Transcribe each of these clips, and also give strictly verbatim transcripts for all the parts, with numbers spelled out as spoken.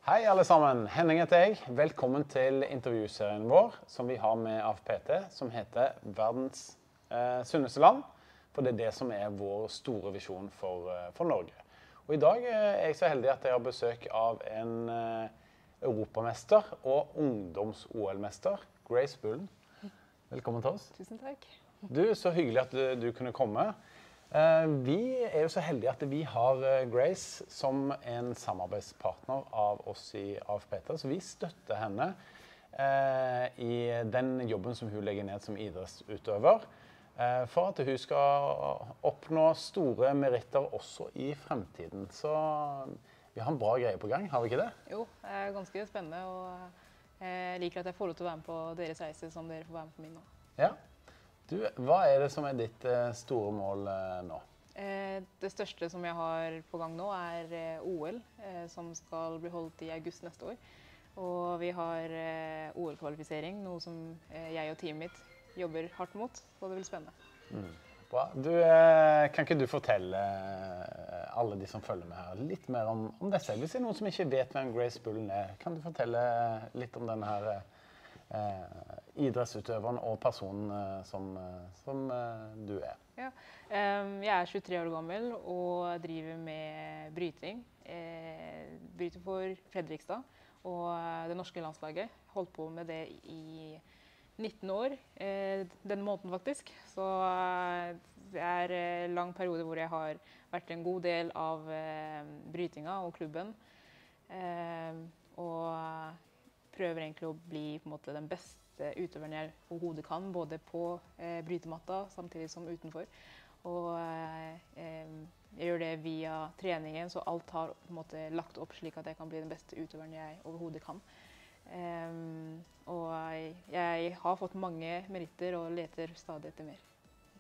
Hei alle sammen, Henning heter jeg. Velkommen til intervjuserien vår som vi har med A F P T, som heter Verdens eh, sunneste land. For det er det som er vår store visjon for, eh, for Norge. Og i dag eh, er jeg så heldig at jeg har besøk av en eh, europamester og ungdoms-O L-mester, Grace Bullen. Velkommen til oss. Tusen takk. Du, så hyggelig at du, du kunne komme. Eh, vi er jo så heldige at vi har eh, Grace som en samarbeidspartner av oss i A F P T, så vi støtter henne eh, i den jobben som hun legger ned som idrettsutøver, eh, for at hun skal oppnå store meritter også i fremtiden. Så vi har en bra greie på gang, har vi ikke det? Jo, det er ganske spennende, og jeg liker at jeg får lov til å være med på deres reise som dere får være med på min nå. Ja. Du, hva er det som er ditt eh, store mål eh, nå? Eh, det største som jeg har på gang nå er eh, O L, eh, som skal bli holdt i august neste år. Og vi har eh, O L-kvalifisering, noe som eh, jeg og teamet mitt jobber hardt mot, så det blir spennende. Mm. Bra. Du, eh, kan ikke du fortelle eh, alle de som følger med her litt mer om, om deg selv? Hvis det er noen som ikke vet hvem Grace Bullen er, kan du fortelle litt om denne her Eh, idrettsutøveren og personen eh, som, eh, som eh, du er? Ja. Um, jeg er tjuetre år gammel og driver med bryting. Eh, bryter for Fredrikstad og det norske landslaget. Holdt på med det i nitten år, eh, denne måneden faktisk. Så eh, det er en lang periode hvor jeg har vært en god del av eh, brytinga og klubben. Eh, og prøver egentlig å bli på en måte den beste utøveren jeg overhodet kan, både på eh, brytematta samtidig som utenfor. Og eh, jeg gjør det via treningen, så alt har på en måte lagt opp slik at jeg kan bli den beste utøveren jeg overhodet kan. Eh, og jeg har fått mange meritter og leter stadig etter mer.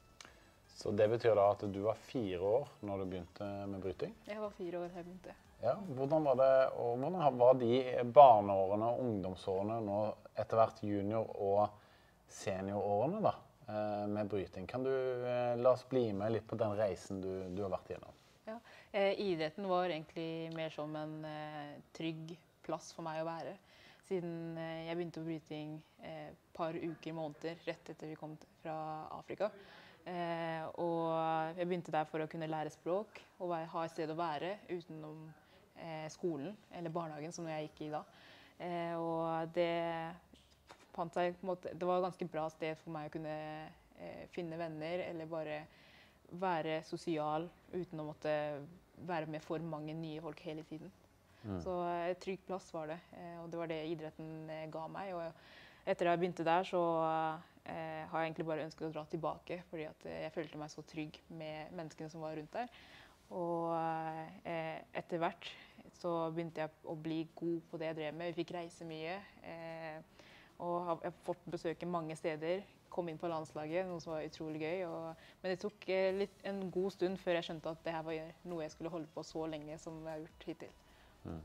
Så det betyr da at du var fire år når du begynte med bryting? Jeg var fire år da jeg begynte. Ja, hvordan var det, og hvordan var de barneårene og ungdomsårene nå etter hvert junior- og seniorårene da, med bryting? Kan du eh, la oss bli med litt på den reisen du, du har vært igjennom? Ja, eh, idretten var egentlig mer som en eh, trygg plass for meg å være. Siden eh, jeg begynte på bryting et eh, par uker, måneder, rett etter vi kom fra Afrika. Eh, og jeg begynte der for å kunne lære språk og ha et sted å være utenom eh, skolen eller barnehagen som jeg gikk i da. Eh, og det, seg, på en måte, det var et ganske bra sted for meg å kunne eh, finne venner eller bare være sosial uten å måtte være med for mange nye folk hele tiden. Mm. Så et trygg plass var det, eh, og det var det idretten eh, ga meg. Og etter jeg begynte der så eh, har jeg egentlig bare ønsket å dra tilbake, fordi at jeg følte meg så trygg med menneskene som var rundt der. Og eh, etter hvert så begynte jeg å bli god på det jeg drev med. Vi fikk reise mye, eh, og har, jeg har fått besøke mange steder, kom inn på landslaget, noe som var utrolig gøy. Og, men det tok eh, litt, en god stund før jeg skjønte at det her var noe jeg skulle holde på så lenge som jeg har gjort hittil. Mm.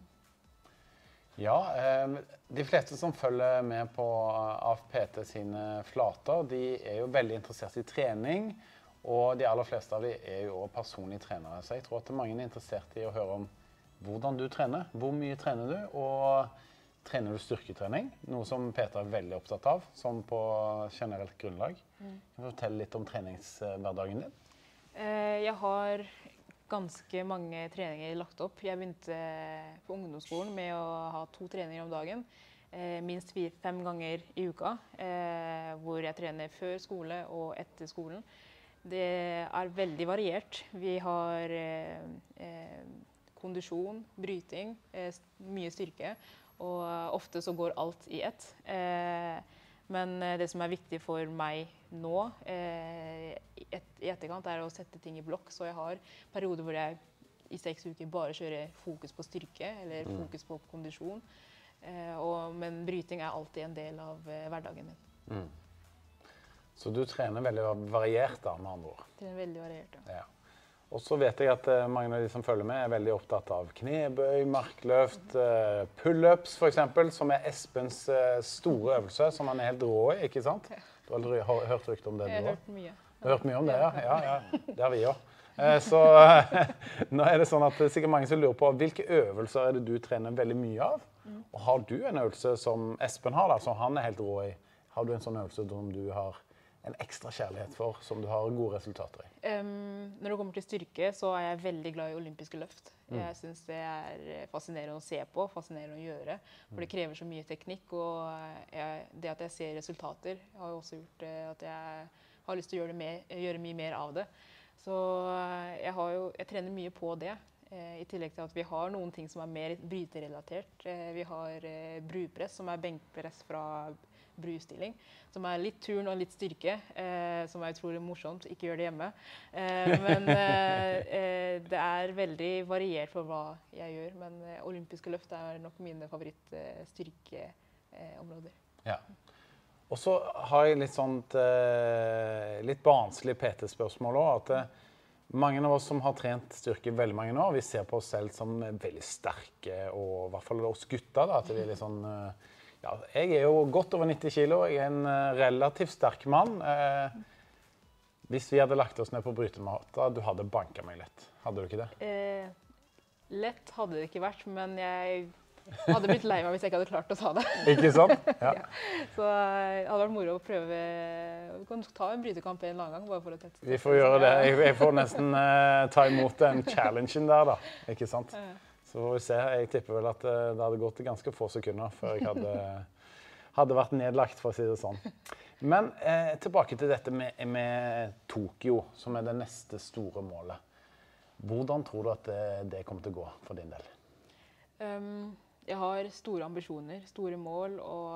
Ja, eh, de fleste som følger med på A F P T sine flater, de er jo veldig interessert i trening, og de aller fleste av de er jo også personlige trenere. Så jeg tror at mange er interessert i å høre om hvordan du trener, hvor mye trener du, og trener du styrketrening, noe som Peter er veldig opptatt av, sånn på generelt grunnlag. Mm. Kan du fortelle litt om treningshverdagen din? Eh, jeg har ganske mange treninger lagt opp. Jeg begynte på ungdomsskolen med å ha to treninger om dagen, eh, minst fire, fem ganger i uka, eh, hvor jeg trener før skole og etter skolen. Det er veldig variert. Vi har eh, eh, kondisjon, bryting, eh, mye styrke, og ofte så går alt i ett. Eh, Men det som er viktig for meg nå eh, et, i etterkant er å sette ting i blokk. Så jeg har perioder hvor jeg i seks uker bare kjører fokus på styrke eller fokus på kondisjon. Eh, og, men bryting er alltid en del av eh, hverdagen min. Mm. Så du trener veldig variert da, med andre ord? Trener veldig variert, ja. Ja. Og så vet jeg at uh, mange av de som følger med er veldig opptatt av knebøy, markløft, uh, pull-ups for eksempel, som er Espens uh, store øvelse, som han er helt rå i, ikke sant? Du har aldri hørt rykte om det, du Jeg har også? hørt mye. Du har hørt mye om det, ja? Ja, ja. Det har vi også. Eh, Så nå er det sånn at det er sikkert mange som lurer på hvilke øvelser er det du trener veldig mye av? Og har du en øvelse som Espen har, da, som han er helt rå i? Har du en sånn øvelse som du har en ekstra kjærlighet for, som du har gode resultater i? Um, når det kommer til styrke, så er jeg veldig glad i olympiske løft. Jeg synes det er fascinerende å se på, fascinerende å gjøre, for det krever så mye teknikk, og jeg, det at jeg ser resultater har jo også gjort at jeg har lyst til å gjøre, det mer, gjøre mye mer av det. Så jeg, har jo, jeg trener mye på det, i tillegg til at vi har noen ting som er mer bryterelatert. Vi har brupress, som er benkpress fra brustilling, som er litt turn og litt styrke, eh, som er utrolig morsomt. Ikke gjør det hjemme. Eh, men eh, det er veldig variert for hva jeg gjør, men eh, olympiske løft er nok mine favorittstyrkeområder. Ja. Og så har jeg litt sånt, eh, litt barnslig P T-spørsmål også, at eh, mange av oss som har trent styrke veldig mange år, vi ser på oss selv som veldig sterke, og i hvert fall oss gutter da, at vi er litt sånn, eh, ja, jeg er jo godt over nitti kilo, jeg er en uh, relativt sterk mann. Eh, hvis vi hadde lagt oss ned på brytematta, du hadde banket meg lett. Hadde du ikke det? Eh, lett hadde det ikke vært, men jeg hadde blitt lei meg hvis jeg ikke hadde klart å ta det. Ikke sant? Ja. Ja. Så det hadde vært moro å prøve. Vi kan ta en brytekamp en eller annen gang, bare for å teste. Vi får gjøre det. Jeg, jeg får nesten uh, ta imot den challengen der da, ikke sant? Ja. Så får vi se. Jeg tipper vel at det hadde gått ganske få sekunder før jeg hadde, hadde vært nedlagt, for å si det sånn. Men eh, tilbake til dette med, med Tokyo, som er det neste store målet. Hvordan tror du at det, det kommer til å gå for din del? Um, jeg har store ambisjoner, store mål, og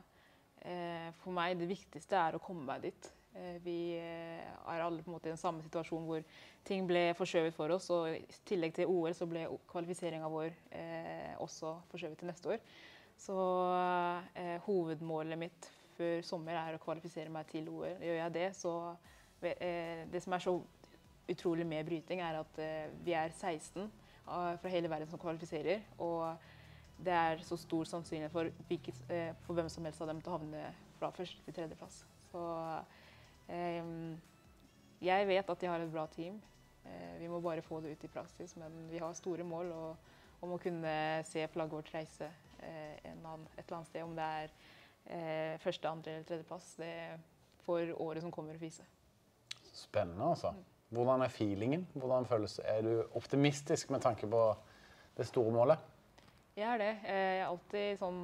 eh, for meg det viktigste er å komme meg dit. Eh, vi eh, er alle på en måte i den samme situasjonen hvor ting ble forskjøvet for oss, og i tillegg til O L så ble kvalifiseringen vår eh, også forskjøvet til neste år. Så eh, hovedmålet mitt før sommer er å kvalifisere meg til O L. Gjør jeg det, så eh, det som er så utrolig med bryting er at eh, vi er seksten uh, fra hele verden som kvalifiserer, og det er så stor sannsynlighet for, hvilket, eh, for hvem som helst av dem til å havne fra første til tredje plass. Så eh, jeg vet at de har et bra team. Vi må bare få det ut i praksis, men vi har store mål og, om å kunne se flagget vårt reise eh, en annen, et eller annet sted, om det er eh, første, andre eller tredje plass. Det får året som kommer å vise. Spennende altså. Hvordan er feelingen? Hvordan føles? Er du optimistisk med tanke på det store målet? Jeg er det. Jeg er alltid sånn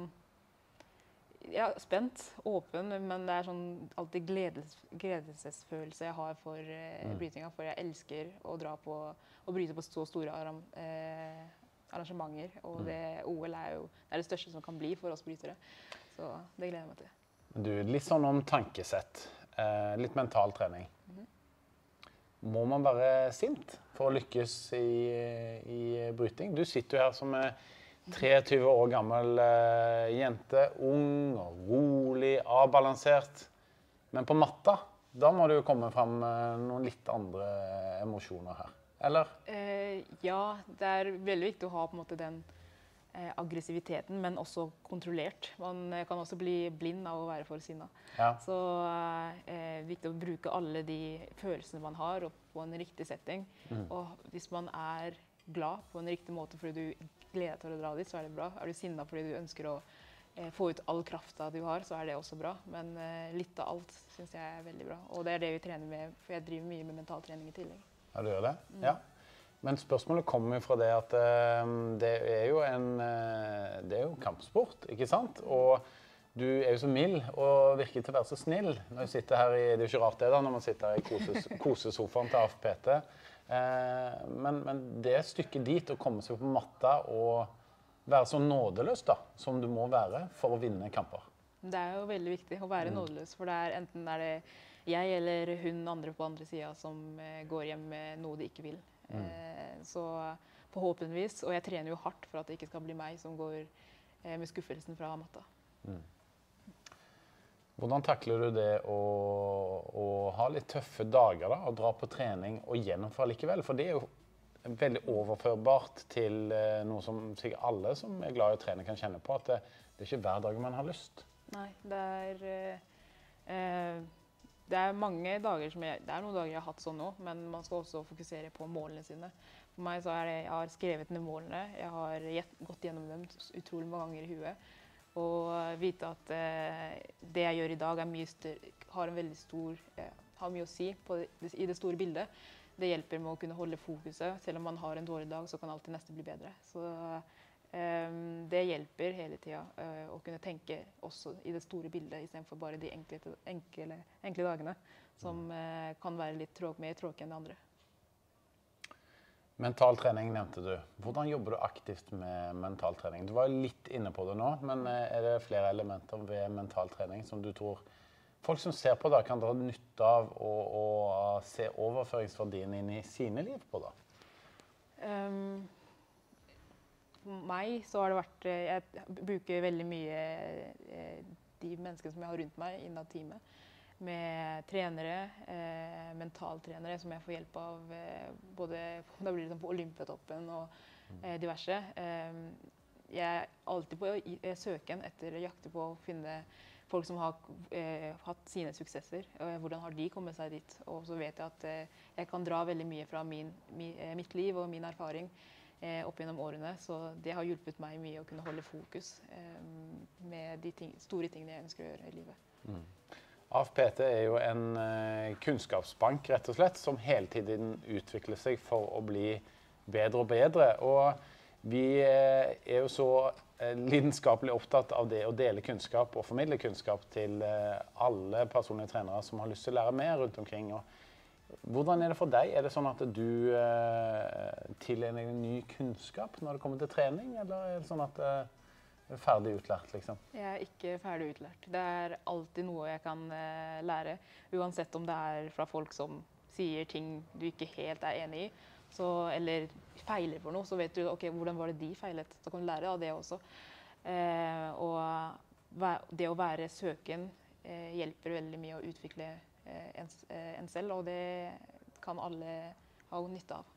ja, spent, åpen, men det er sånn alltid gledes, gledesfølelse jeg har for eh, brytinga, for jeg elsker å dra på og bryte på så store arram, eh, arrangementer, og det, O L er jo det, er det største som kan bli for oss brytere, så det gleder jeg meg til. Du, litt sånn om tankesett, eh, litt mental trening. Mm-hmm. Må man være sint for å lykkes i, i bryting? Du sitter jo her som er treogtyve år gammel uh, jente, ung og rolig, avbalansert. Men på matta, da må du jo komme frem uh, noen litt andre emosjoner her, eller? Eh, ja, det er veldig viktig å ha på en måte den eh, aggressiviteten, men også kontrollert. Man eh, kan også bli blind av å være for sinna. Ja. Så eh, det er viktig å bruke alle de følelsene man har og på en riktig setting. Mm. Og hvis man er glad på en riktig måte fordi du gleder deg til å dra dit, så er det bra. Er du sinna fordi du ønsker å eh, få ut all krafta du har, så er det også bra. Men eh, litt av alt synes jeg er veldig bra. Og det er det vi trener med, for jeg driver mye med mentaltrening i tillegg. Ja, du gjør det? Mm. Ja. Men spørsmålet kommer jo fra det at uh, det er jo en uh, det er jo kampsport, ikke sant? Og du er jo så mild og virker til å være så snill. Når jeg sitter her i, det er jo ikke rart det da, når man sitter her i koses, kosesofaen til A F P T. Uh, men, men det stykket dit å komme seg på matta og være så nådeløs da, som du må være for å vinne kamper. Det er jo veldig viktig å være mm. nådeløs, for det er enten er det jeg eller hun andre på andre siden som uh, går hjem med noe de ikke vil. Mm. Uh, så forhåpentligvis, og jeg trener jo hardt for at det ikke skal bli meg som går uh, med skuffelsen fra matta. Mm. Hvordan takler du det å, å ha litt tøffe dager da, og dra på trening og gjennomføre likevel? For det er jo veldig overførbart til eh, noe som sikkert alle som er glad i å trene kan kjenne på, at det, det er ikke hver dag man har lyst. Nei, det er... Eh, det er mange dager som jeg, det er noen dager jeg har hatt sånn nå, men man skal også fokusere på målene sine. For meg så er det, jeg har skrevet ned målene, jeg har gått gjennom dem utrolig mange ganger i huet. Og vite at eh, det jeg gjør i dag er mye større, har en veldig stor, eh, har mye å si på det, i det store bildet. Det hjelper med å kunne holde fokuset. Selv om man har en dårlig dag, så kan alltid neste bli bedre. Så eh, det hjelper hele tiden eh, å kunne tenke også i det store bildet, i stedet for bare de enkle, enkle, enkle dagene, som eh, kan være litt tråk, mer tråkig enn det andre. Mental trening nevnte du. Hvordan jobber du aktivt med mental trening? Du var litt inne på det nå, men er det flere elementer ved mental trening som du tror folk som ser på da kan dra nytte av og, og se overføringsverdien inn i sine liv på da? Um, for meg så har det vært, jeg bruker veldig mye de menneskene som jeg har rundt meg innen teamet. Med trenere, eh, mentaltrenere som jeg får hjelp av eh, både da blir det sånn på Olympiatoppen og eh, diverse. Eh, jeg er alltid på eh, søken etter å jakte på å finne folk som har eh, hatt sine suksesser. Og hvordan har de kommet seg dit? Og så vet jeg at eh, jeg kan dra veldig mye fra min, mi, eh, mitt liv og min erfaring eh, opp gjennom årene. Så det har hjulpet meg mye å kunne holde fokus eh, med de ting, store tingene jeg ønsker å gjøre i livet. Mm. A F P T er jo en eh, kunnskapsbank, rett og slett, som hele tiden utvikler seg for å bli bedre og bedre. Og vi eh, er jo så eh, lidenskapelig opptatt av det å dele kunnskap og formidle kunnskap til eh, alle personlige trenere som har lyst til å lære mer rundt omkring. Og hvordan er det for deg? Er det sånn at du eh, tilegner deg ny kunnskap når det kommer til trening, eller er det sånn at eh, ferdig utlært, liksom? Jeg er ikke ferdig utlært. Det er alltid noe jeg kan uh, lære, uansett om det er fra folk som sier ting du ikke helt er enig i, så, eller feiler for noe, så vet du, ok, hvordan var det de feilet? Så kan du lære av det også. Uh, og det å være søken uh, hjelper veldig mye å utvikle uh, en, uh, en selv, og det kan alle ha nytte av.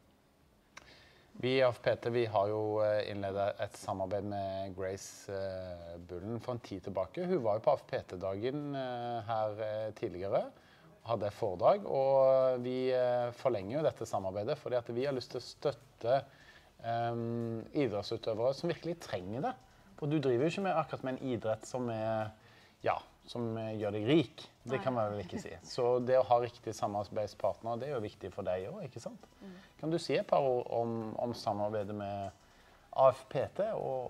Vi i A F P T vi har jo innledet et samarbeid med Grace uh, Bullen for en tid tilbake. Hun var jo på A F P T-dagen uh, her uh, tidligere, hadde et foredrag, og vi uh, forlenger jo dette samarbeidet fordi at vi har lyst til å støtte um, idrettsutøvere som virkelig trenger det. For du driver jo ikke med akkurat med en idrett som er, ja, som gjør deg rik. Det kan man vel ikke si. Så det å ha riktig samarbeidspartner, det er jo viktig for deg også, ikke sant? Mm. Kan du si et par ord om, om samarbeidet med A F P T og,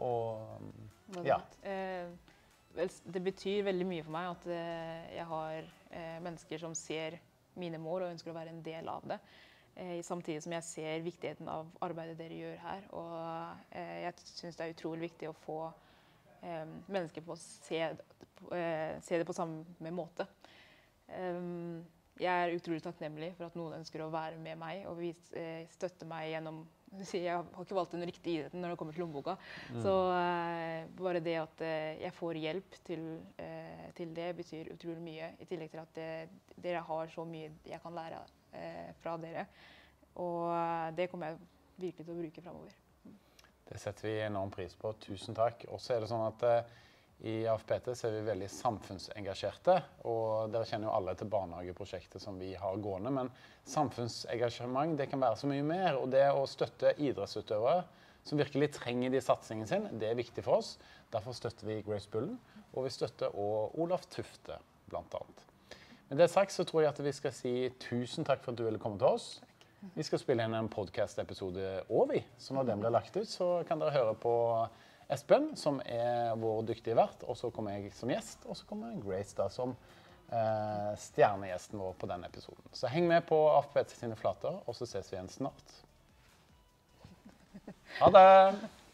og ja. Eh, det betyr veldig mye for meg at eh, jeg har eh, mennesker som ser mine mål og ønsker å være en del av det. Eh, samtidig som jeg ser viktigheten av arbeidet dere gjør her. Og eh, jeg synes det er utrolig viktig å få eh, mennesker på å se, eh, se det på samme måte. Um, jeg er utrolig takknemlig for at noen ønsker å være med meg og vise, eh, støtte meg gjennom. Jeg har ikke valgt den riktige idretten når det kommer til lommeboka. Mm. Så eh, bare det at eh, jeg får hjelp til, eh, til det betyr utrolig mye. I tillegg til at det, dere har så mye jeg kan lære eh, fra dere. Og det kommer jeg virkelig til å bruke fremover. Det setter vi enorm pris på. Tusen takk. Og så er det sånn at eh, i A F P T så er vi veldig samfunnsengasjerte, og dere kjenner jo alle til barnehageprosjektet som vi har gående, men samfunnsengasjement det kan være så mye mer, og det å støtte idrettsutøvere som virkelig trenger de satsingen sin, det er viktig for oss. Derfor støtter vi Grace Bullen, og vi støtter også Olaf Tufte, blant annet. Med det sagt så tror jeg at vi skal si tusen takk for at du ville komme til oss. Vi skal spille inn en podcast-episode over, så når den blir lagt ut, så kan dere høre på Espen, som er vår dyktige vert, og så kommer jeg som gjest, og så kommer Grace da som eh, stjernegjesten vår på denne episoden. Så heng med på A F P T sine flater, og så ses vi igjen snart. Ha det!